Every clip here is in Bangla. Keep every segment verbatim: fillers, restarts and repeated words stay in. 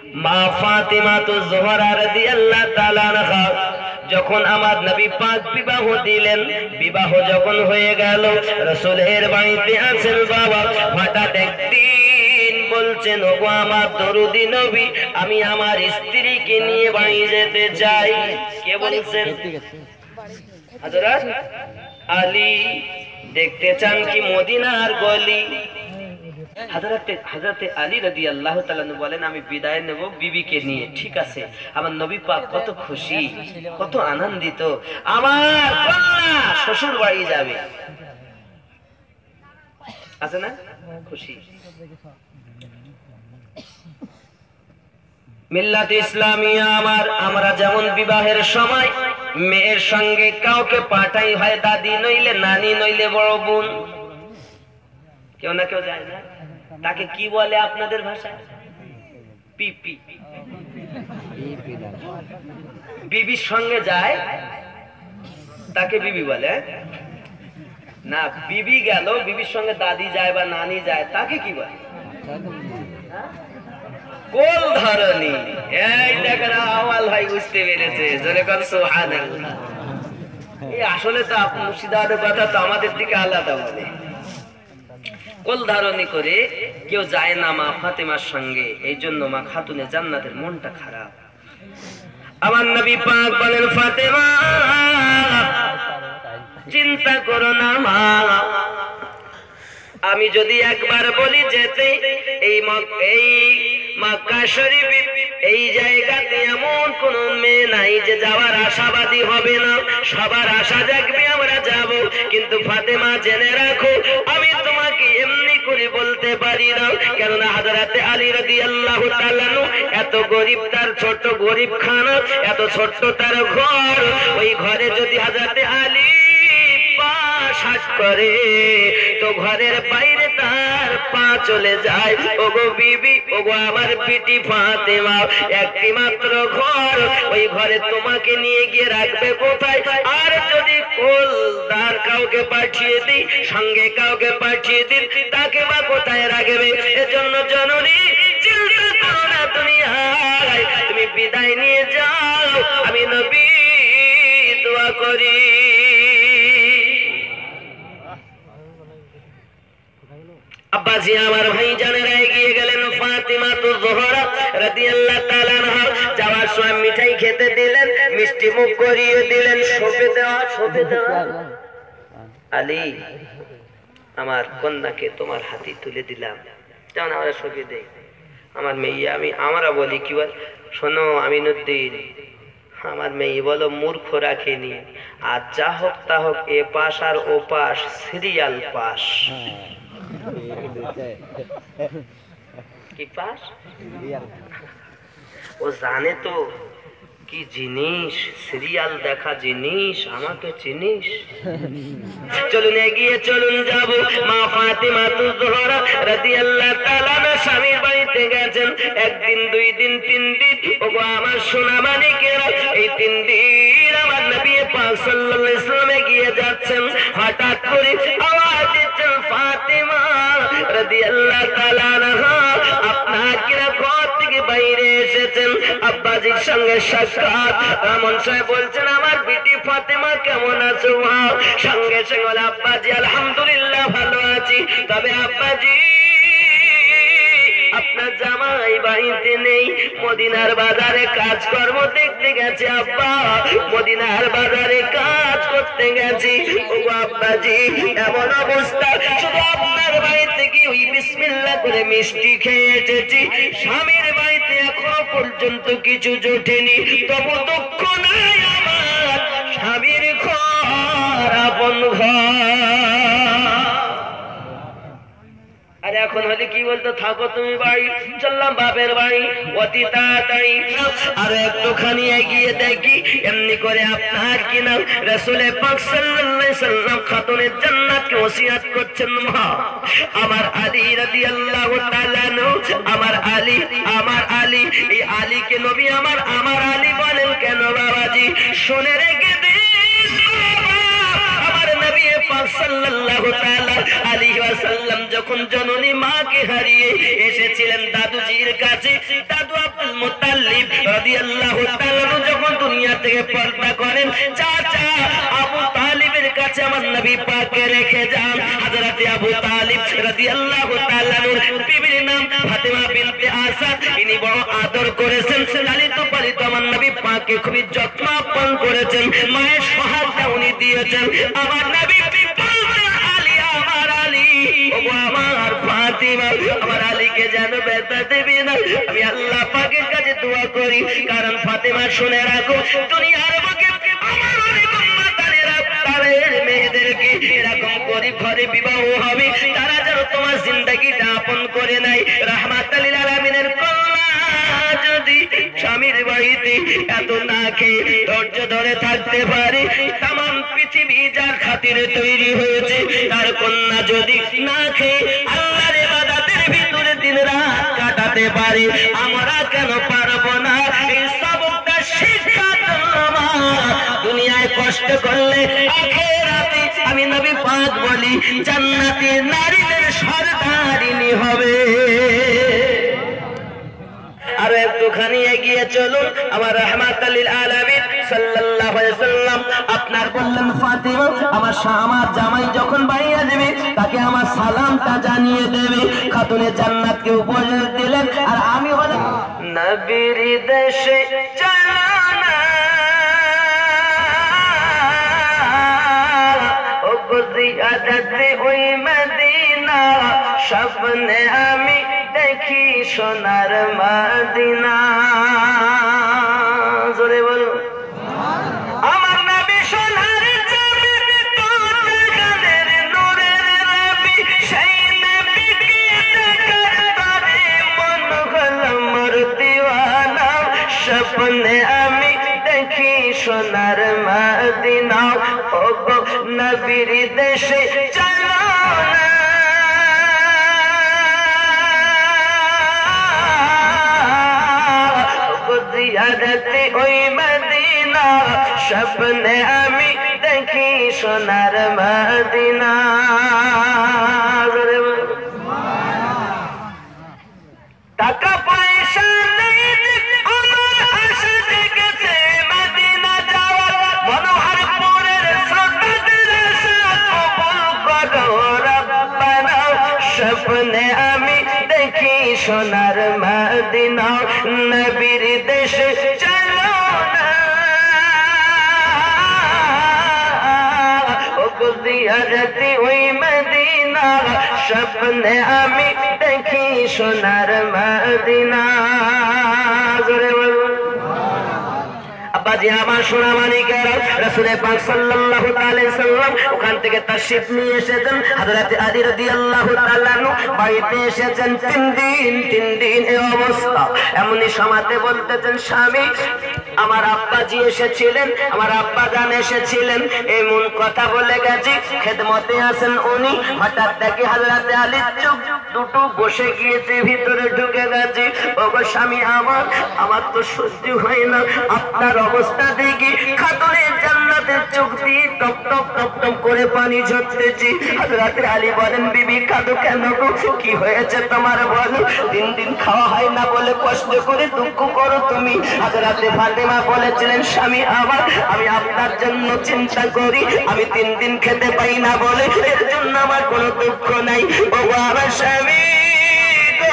মা ফাতিমা তো জোহরা রাদিয়াল্লাহু তাআলা আনহা যখন আমার নবী পাক বিবাহ দিলেন, বিবাহ যখন হয়ে গেল, রাসূলের বাড়িতে আছেন বাবা, হঠাৎ একদিন বলছেন, ওগো আমার দরুদি নবী, আমি আমার স্ত্রীকে নিয়ে বাড়ি যেতে চাই। কে বলছেন? হযরত আলী। দেখতে চান কি মদিনার গলি? হযরতে হযরতে আলী রাদিয়াল্লাহু তাআলা বলেন, আমি বিদায় নেব বিবিকে নিয়ে। ঠিক আছে। আমার নবী পাক কত খুশি, কত আনন্দিত, আমার কন্যা শ্বশুর বাড়ি যাবে, আছে না খুশি। মিল্লাত ইসলামিয়া আমার, আমরা যেমন বিবাহের সময় মেয়ের সঙ্গে কাউকে পাঠাই, হয় দাদি নইলে নানি নইলে বড় বোন, কেউ না কেউ যায় না। তাকে কি বলে আপনাদের ভাষায়? পিপি। বিবির সঙ্গে যায় তাকে বিবি বলে না। বিবি গেল, বিবির সঙ্গে দাদি যায় বা নানি যায়, তাকে কি বলে? কোল ধরনি। এই দেখেন আওয়াল ভাই বুঝতে পেরেছে, জোরে কর সুবহানাল্লাহ। এই আসলে তো আপনি মুর্শিদাবাদের কথা তো আমাদের দিকে আলাদা বলে। কোল ধারণী করে কেউ যায় না মা ফাতেমার সঙ্গে, এই জন্য মা খাতুনে জান্নাতের মনটা খারাপ। আমার নবী পাক বলেন, ফাতেমা চিন্তা করো না মা, আমি যদি একবার বলি যেতে, এই এই মক্কা শরীফ এই জায়গাতে এমন কোন মেয়ে নাই যে যাওয়ার আশাবাদী হবে না, সবার আশা জাগবে আমরা যাব। কিন্তু ফাতেমা জেনে রাখো, আমি তোমাকে এমনি করে বলতে পারি না, কেননা হযরতে আলী রাদিয়াল্লাহু তাআলা এত গরিব, তার ছোট গরিব খানা, এত ছোট্ট তার ঘর, ওই ঘরে যদি হযরতে আলী শ্বাস করে তো ঘরের বাইরে তার পা চলে যায়। ওগো বিবি, ওগো আমার বিটি ফাতেমা, একটি মাত্র ঘর, ওই ঘরে তোমাকে নিয়ে গিয়ে রাখবে কোথায়? আর যদি কোলদার কাউকে পাঠিয়ে দিই, সঙ্গে কাউকে পাঠিয়ে দিন, তাকে বা কোথায় রাখবে? এজন্য জননী চিন্তা করো না, তুমি আয়, তুমি বিদায় নিয়ে যাও, আমি নবী দোয়া করি। আব্বাজি আমার ভাই জানেরা এগিয়ে গেলেন, ফাতিমা তো জোহরা রাদিয়াল্লাহু তাআলা আনহা যাওয়ার সময় মিঠাই খেতে দিলেন, মিষ্টি মুখ করিয়ে দিলেন, শোপে দেওয়া শোপে দেওয়া আলী আমার কন্যাকে তোমার হাতে তুলে দিলাম, যেমন আমরা শোপে দেই। আমার মেয়ে, আমি আমরা বলি কি বল, শোনো আমিনুদ্দিন, আমার মেয়ে বলো মূর্খ রাখেনি, আর যা হোক তা হোক এ পাশ আর ও পাশ সিরিয়াল পাশ। কি পাস? ও জানে তো কি জিনিস, সিরিয়াল দেখা জিনিস, আমাকে চিনিস। চলুন এগিয়ে চলুন যাব। মা ফাতিমা তো জোহরা রাদিয়াল্লাহু তাআলা স্বামীর বাড়িতে গেছেন, একদিন দুই দিন তিন দিন। ওগো আমার সোনা মানিকেরা, এই তিন দিন আমার নবী পাক সাল্লাল্লাহু আলাইহি ওয়াসাল্লাম এগিয়ে যাচ্ছেন, হঠাৎ করে আওয়াজ দিচ্ছেন, ফাতিমা রাদিয়াল্লাহু তাআলা আনহা আপনার কিনা ঘর থেকে বাইরে এসেছেন, আব্বাজির সঙ্গে সাক্ষাৎ। এমন সময় বলছেন, আমার বিটি ফাতেমা কেমন আছো? সঙ্গে সঙ্গে বলে, আব্বাজি আলহামদুলিল্লাহ ভালো আছি, তবে আব্বাজি আপনার জামাই বাড়িতে নেই, মদিনার বাজারে কাজকর্ম দেখতে গেছে। আব্বা মদিনার বাজারে কাজ করতে গেছি। ওগো আব্বাজি এমন অবস্থা, শুধু আপনার বাড়িতে কি ওই বিসমিল্লাহ করে মিষ্টি খেয়ে এসেছি, স্বামীর বাড়িতে এখনো পর্যন্ত কিছু জোটেনি। তবু দুঃখ নাই আমার, স্বামীর ঘর আপন ঘর। আর এখন হলে কি বলতো, থাকো তুমি বাড়ি, চললাম বাপের বাড়ি অতি তাড়াতাড়ি। আর একটুখানি এগিয়ে দেখি, এমনি করে আপনার কি নাম রাসূল পাক সাল্লাল্লাহু আলাইহি ওয়াসাল্লাম খাতুনের জান্নাতকে ওসিয়াত করছেন, মা আমার আলী রাদিয়াল্লাহু তাআলা আনহু, আমার আলী, আমার আলী, এই আলীকে নবী আমার আমার আলী বলেন কেন বাবাজি? শুনে রেখে দিন, আমার নবী পাক সাল্লাল্লাহু তাআলা আলাইহি ওয়াসাল্লাম যখন জননী মাকে হারিয়ে এসেছিলেন দাদুজির কাছে, দাদু আব্দুল মুত্তালিব রাদিয়াল্লাহু তাআলা যখন দুনিয়া থেকে পর্দা করেন, চাচা আবু তালিবের কাছে আমার নবী পাককে রেখে যান। হযরত আবু তালিব রাদিয়াল্লাহু তাআলা বিবির নাম ফাতেমা বিনতে আসাদ, ইনি বড় আদর করেছেন, লালিত পালিত আমার নবী পাককে খুবই যত্ন আপন করেছেন, মায়ের সোহাগটা উনি দিয়েছেন। আমার নবী আমার ফাতিমা আমার আলীকে যেন ব্যথা দেবে না, আমি আল্লাহ পাকের কাছে দোয়া করি। কারণ ফাতিমা শুনে রাখো, দুনিয়ার বুকে আমার অনেক উম্মতানেরা তাদের মেয়েদেরকে এরকম গরিব ঘরে বিবাহ হবে, তারা যেন তোমার জিন্দেগিটা আপন করে নেয়। রাহমাতুল লিল আলামিনের কন্যা যদি স্বামীর বাড়িতে এত না খেয়ে ধৈর্য ধরে থাকতে পারে, তামাম পৃথিবী যার খাতিরে তৈরি হয়েছে, তার কন্যা যদি না খেয়ে আল্লাহর ইবাদতের ভিতরে দিন রাত কাটাতে পারে, আমরা কেন পারবো না? এই সবকটা শিক্ষার জন্য দুনিয়ায় কষ্ট করলে আখিরাতে আমি নবী পাক বলি জান্নাতে নারীদের সরদারিনী হবে। আর একটুখানি এগিয়ে চলুন, আমার রাহমাতুল লিল আলামিন সাল্লাল্লাহু আলাইহি সাল্লাম আপনার বললেন ফাতিমা আমার আমার জামাই যখন বাড়ি আসবে তাকে আমার সালামটা জানিয়ে দেবে। খাতুনে জান্নাতকে উপদেশ দিলেন, আর আমি হলাম নবীর দেশে জানা ও গুজিয়াতে ওই মদিনা, স্বপ্নে আমি দেখি সোনার মদিনা। জোরে বল আমার নবী সোনার জমিন, তোর গানের নূরের নবী, সেই নবীকে দেখার তরে মন হলো মোর দিওয়ানা। স্বপ্নে আমি দেখি সোনার মদিনা, ও গো নবীর দেশে চলো না, জিয়ারতে ওই মদিনা, স্বপ্নে আমি দেখি সোনার মদিনা। টাকা পয়সা নেই আমার আশা জেগেছে মদিনা যাওয়ার, মনোহরপুরের সদরের আশা কবুল করো রব্বানা। স্বপ্নে আমি দেখি সোনার মদিনা, নবীর দেশে চলো না, ও জিয়ারতে ওই মদিনা, স্বপ্নে আমি দেখি সোনার মদিনা। জোরে বলুন আব্বাজি আমার সোনা মানিকেরা, রাসূল পাক সাল্লাল্লাহু আলাইহি সাল্লাম ওখান থেকে তাশরীফ নিয়ে এসেছেন। হযরত আলী রাদিয়াল্লাহু তাআলা আনহু বাড়িতে এসেছেন তিন দিন তিন দিন এই অবস্থা। এমনই সময়তে বলতেছেন স্বামী আমার আব্বাজি এসেছিলেন, আমার আব্বা জান এসেছিলেন, এমন কথা বলে গেছি, খেদমতে আছেন উনি। হঠাৎ দেখি হযরত আলীর চোখ দুটো বসে গিয়েছে, ভিতরে ঢুকে গেছে। ওগো স্বামী আমার, আমার তো সহ্য হয় না আপনার অবস্থা দেখি। খাতুনে জান্নাতের চোখ দিয়ে টপ টপ টপ টপ করে পানি ঝরতেছে। হযরত আলী বলেন বিবি কাঁদো কেন গো, কি হয়েছে তোমার বলো? দিন দিন খাওয়া হয় না বলে কষ্ট করে দুঃখ করো তুমি। হযরত ফাতেমা বলেছিলেন স্বামী আমার, আমি আপনার জন্য চিন্তা করি, আমি তিন দিন খেতে পাই না বলে এর জন্য আমার কোনো দুঃখ নাই। ওগো আমার স্বামী গো,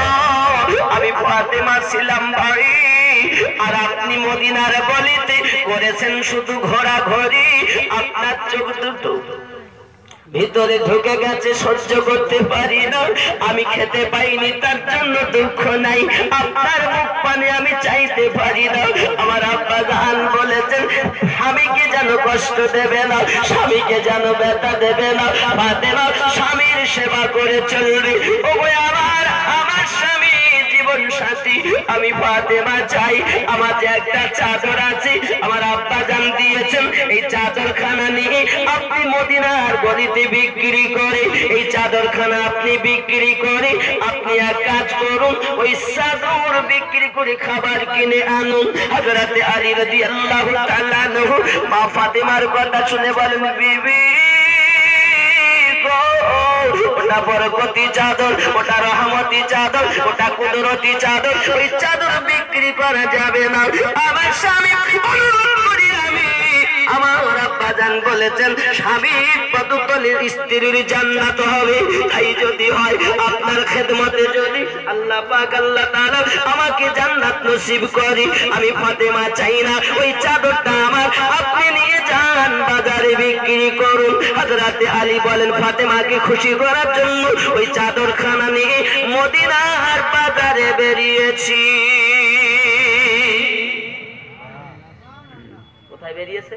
আমি ফাতেমা ছিলাম ভাই, আর আপনি মদিনার গলিতে করেছেন শুধু ঘোরাঘুরি। আপনার চোখ দুটো ভিতরে ঢুকে গেছে, সহ্য করতে পারি না, আমি খেতে পাইনি তার জন্য দুঃখ নাই, আপনার মুখ পানে আমি চাইতে পারি না। আমার আব্বা জান বলেছেন স্বামীকে যেন কষ্ট দেবে না, স্বামীকে যেন ব্যথা দেবে না, ফাতেমা স্বামীর সেবা করে চলবে। ওগো আমার আমার স্বামী জীবন সাথী, আমি ফাতেমা চাই আমার যে একটা চাদর আছে আমার আব্বা জান দিয়েছেন, এই চাদরখানা নিয়ে আপনি মদিনার গলিতে বিক্রি করে, এই চাদরখানা আপনি বিক্রি করে আপনি এক কাজ করুন, ওই চাদর বিক্রি করে খাবার কিনে আনুন। হযরত আলী রাদিয়াল্লাহু তাআলা আনহু মা ফাতেমার কথা শুনে বলেন বিবি ওটা বরকতি চাদর, ওটা রহমতি চাদর, ওটা কুদরতি চাদর, ওই চাদর বিক্রি বিক্রি করা যাবে না। আমার স্বামী অনুরোধ করি আমি, আমার আব্বাজান বলেছেন স্বামীর পদতলে স্ত্রীর জান্নাত হবে। তাই যদি হয় আপনার খেদমতে যদি আল্লাহ পাক আল্লাহ তাআলা আমাকে জান্নাত নসিব করে, আমি ফাতেমা চাই না ওই চাদরটা আমার আপনি নিয়ে যান বাজারে বিক্রি করুন। হযরতে আলী বলেন ফাতেমাকে খুশি করার জন্য ওই চাদরখানা নিয়ে মদিনার বাজারে বেরিয়েছি। কোথায় বেরিয়েছে?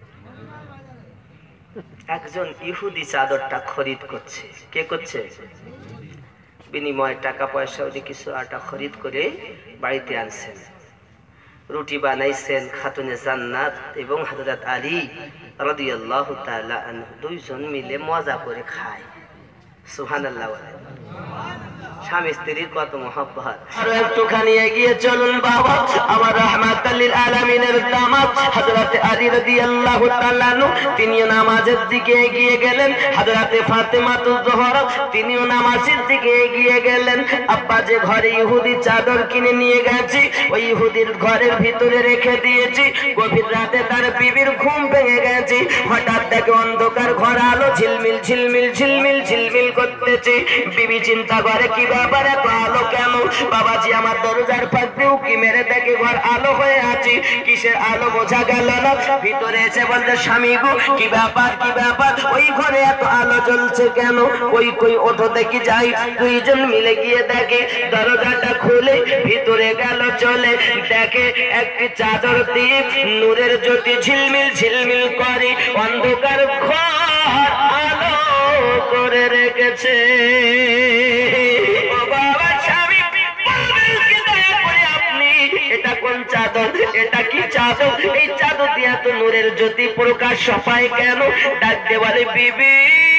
একজন ইহুদি চাদরটা খরিদ করছে। কে করছে? বিনিময় টাকা পয়সা ওই কিছু আটা খরিদ করে বাড়িতে আনছেন, রুটি বানাইছেন খাতুনে জান্নাত এবং হযরত আলী রাদিয়াল্লাহু তাআলা আনহু দুইজন মিলে মজা করে খায়। সুবহানাল্লাহ। স্বামী স্ত্রীর কত মহব্বত। আর একটুখানি এগিয়ে চলুন বাবা, আমার রাহমাতাল লিল আলামিনের দামাত হযরত আলী রাদিয়াল্লাহু তাআলা আনহু তিনিও নামাজের দিকে এগিয়ে গেলেন। হযরত ফাতেমাতুজ জোহরা তিনিও নামাজের দিকে এগিয়ে গেলেন। আব্বা যে ঘরে ইহুদি চাদর কিনে নিয়ে গেছে ওই ইহুদির ঘরের ভিতরে রেখে দিয়েছি। গভীর রাতে তার বিবির ঘুম ভেঙে গেছে। হঠাৎ দেখে অন্ধকার ঘর, আলো ঝিলমিল ঝিলমিল ঝিলমিল ঝিলমিল করতেছে। বিবি চিন্তা করে কি ব্যাপার, এত আলো কেন? বাবাজি আমার দরজার ফাঁক দিয়ে উকি মেরে দেখে ঘর আলো হয়ে আছে। কিসের আলো বোঝা গেল না। ভিতরে এসে বলতে স্বামী গো কি ব্যাপার কি ব্যাপার, ওই ঘরে এত আলো জ্বলছে কেন? ওই কই ওঠো দেখি যাই। দুইজন মিলে গিয়ে দেখে দরজাটা খুলে ভিতরে গেল চলে। দেখে একটি চাদর দিয়ে নূরের জ্যোতি ঝিলমিল ঝিলমিল করে অন্ধকার ঘর আলো করে রেখেছে। এটা কোন চাদর? এটা কি চাদর? এই চাদর দিয়ে তো নূরের জ্যোতি প্রকাশ সফায় কেন? ডাক দে বলে বিবি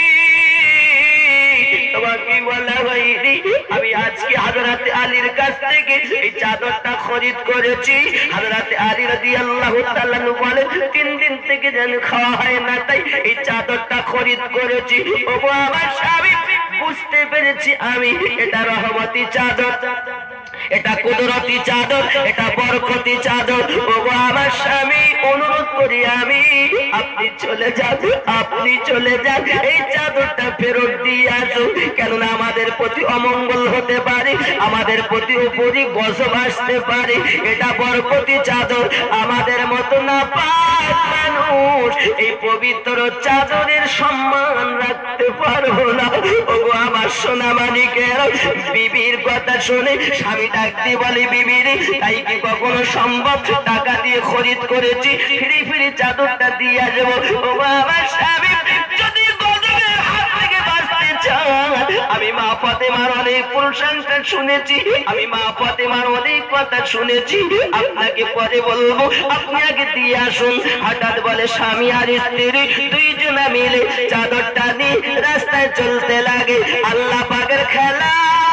তোমাকে বলা হয়নি, আমি আজকে হযরত আলীর কাছ থেকে এই চাদরটা খরিদ করেছি। হযরত আলী রাদিয়াল্লাহু তাআলা বলেন তিন দিন থেকে যেন খাওয়া হয় না, তাই এই চাদরটা খরিদ করেছি। ওগো আমার স্বামী বুঝতে পেরেছি আমি এটা রহমতি চাদর, এটা কুদরতি চাদর, এটা বরকতি চাদর। ওগো আমার স্বামী অনুরোধ করি আমি আপনি চলে যান, আপনি চলে যান, এই চাদরটা ফেরত দিয়ে আসুন। কেননা আমাদের প্রতি অমঙ্গল হতে পারে, আমাদের প্রতি উপরি গজব আসতে পারে। এটা বরকতি চাদর, আমাদের মতো না পাক মানুষ এই পবিত্র চাদরের সম্মান রাখতে পারবো না। ওগো আমার সোনা মানিকের, বিবির কথা শুনে স্বামী ডাক দিয়ে বলে বিবির তাই কি কখনো সম্ভব? টাকা দিয়ে খরিদ করেছি, ফিরি ফিরি চাদরটা দিয়ে আসবো। ওগো আমার স্বামী যদি গজবের হাত থেকে বাঁচতে চান, আমি মা ফাতেমার অনেক প্রশংসা শুনেছি, আমি মা ফাতেমার অনেক কথা শুনেছি, আপনাকে পরে বলবো, আপনি আগে দিয়ে আসুন। হঠাৎ বলে স্বামী আর স্ত্রী দুইজনা মিলে চাদরটা নিয়ে রাস্তায় চলতে লাগে। আল্লাহ পাকের খেলা,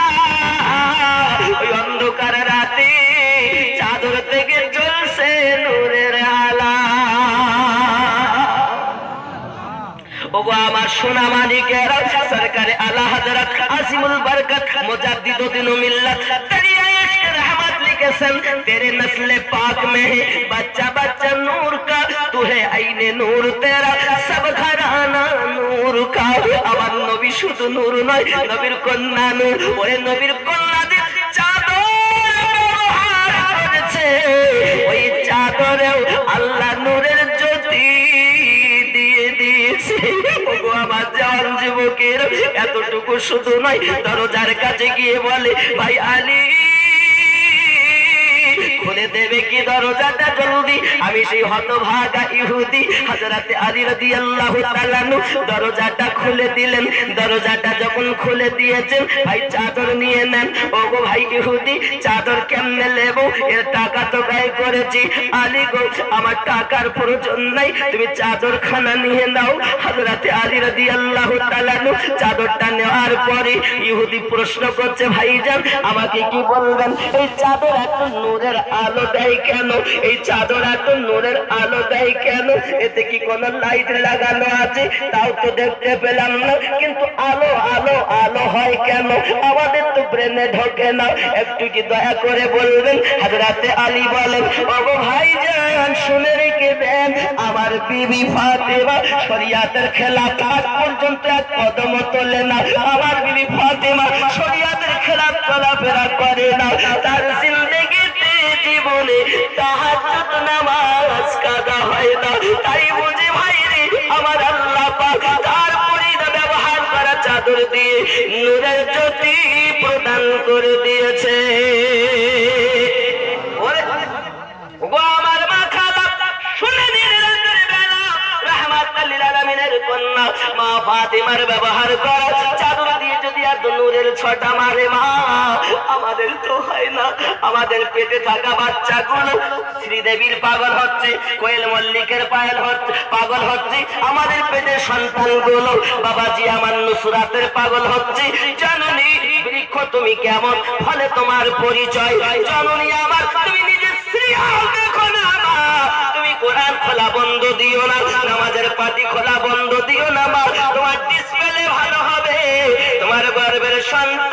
ওই অন্ধকার রাতে চাদর থেকে জ্বলছে নূরের আলা। ওগো আমার সোনা মানিকেরা, সরকারে আলা হযরত আসিমুল বরকত মুজাদ্দিদুদ্দিন মিল্লাত দরিয়া ইশক रहमत लिखेছেন तेरे नस्ल पाक में है बच्चा बच्चा नूर का, तू है आईने नूर तेरा सब घराना नूर का। আমার নবী শুধু নূর নয়, নবীর কন্যা নূর। ওরে নবীর কন্যাদের চাদর ব্যবহার করেছে, ওই চাদরেও আল্লাহ নূরের জ্যোতি দিয়ে দিয়েছে। ওগো আমার জওয়ান যুবকের, এতটুকু শুধু নয়, দরজার কাছে গিয়ে বলে ভাই আলী খুলে দেবে কি দরজাটা জলদি? আমি সেই হতভাগা ইহুদি হযরত আলী রাদিয়াল্লাহু তাআলা আনহু দরজাটা খুলে দিলেন। দরজাটা যখন খুলে দিয়েছেন, ভাই চাদর নিয়ে নেন। ওগো ভাই ইহুদি চাদর কেমনে নেব? এর টাকা তো ব্যয় করেছি। আলী গো আমার টাকার প্রয়োজন নাই, তুমি চাদর খানা নিয়ে নাও। হযরত আলী রাদিয়াল্লাহু তাআলা আনহু চাদরটা নেওয়ার পরে ইহুদি প্রশ্ন করছে ভাইজান আমাকে কি বলবেন? এই চাদর এত নূরের আলো আলো দেয় কেন? এই চাদর এত নূরের আলো দেয় কেন? এতে কি কোনো লাইট লাগানো আছে? তাও তো দেখতে পেলাম না, কিন্তু আলো আলো আলো হয় কেন? আমাদের তো ব্রেনে ঢোকে না। একটু কি দয়া করে বলবেন? হযরতে আলী বলেন, ওগো ভাইজান শুনে রেখে দেন, আমার বিবি ফাতেমা শরিয়াতের খেলাফ আজ পর্যন্ত এক কদম তোলে না। আমার বিবি ফাতেমা শরিয়াতের খেলাফ চলাফেরা করে না। তার জিন্দেগিতে জীবনে তাহাজ্জুদ নামাজ কাজা হয় না। তাই বুঝি ভাইরে আমার আল্লাহ পাক তার পরিধা ব্যবহার করা চাদর দিয়ে নূরের জ্যোতি প্রদান করে দিয়েছে। ওরে ওগো আমার মা খালা শুনে নিন, রাতের বেলা রাহমাতুল লিল আলামিনের কন্যা মা ফাতেমার ব্যবহার করা চাদর দিয়ে যদি এত নূরের ছটা মারে মা, আমাদের তো হয় না। আমাদের পেটে থাকা বাচ্চাগুলো শ্রীদেবীর পাগল হচ্ছে, কোয়েল মল্লিকের পায়েল হচ্ছে পাগল হচ্ছে। আমাদের পেটের সন্তানগুলো বাবাজি আমার নুসরাতের পাগল হচ্ছে। জননী বৃক্ষ তুমি কেমন, ফলে তোমার পরিচয়। জননী আমার তুমি নিজের সিরিয়াল দেখো না মা, তুমি কোরআন খোলা বন্ধ দিও না, নামাজের পাতি খোলা বন্ধ দিও না মা। তোমার ডিসপ্লে ভালো হবে, তোমার গর্বের সন্তান